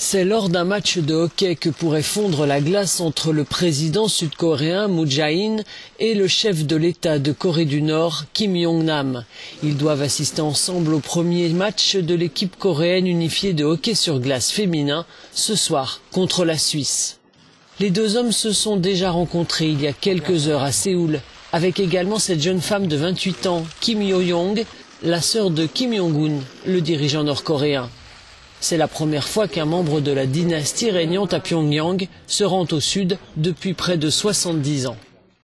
C'est lors d'un match de hockey que pourrait fondre la glace entre le président sud-coréen Moon Jae-in et le chef de l'État de Corée du Nord, Kim Jong-nam. Ils doivent assister ensemble au premier match de l'équipe coréenne unifiée de hockey sur glace féminin ce soir contre la Suisse. Les deux hommes se sont déjà rencontrés il y a quelques heures à Séoul, avec également cette jeune femme de 28 ans, Kim Yo-young, la sœur de Kim Jong-un, le dirigeant nord-coréen. C'est la première fois qu'un membre de la dynastie régnante à Pyongyang se rend au sud depuis près de 70 ans.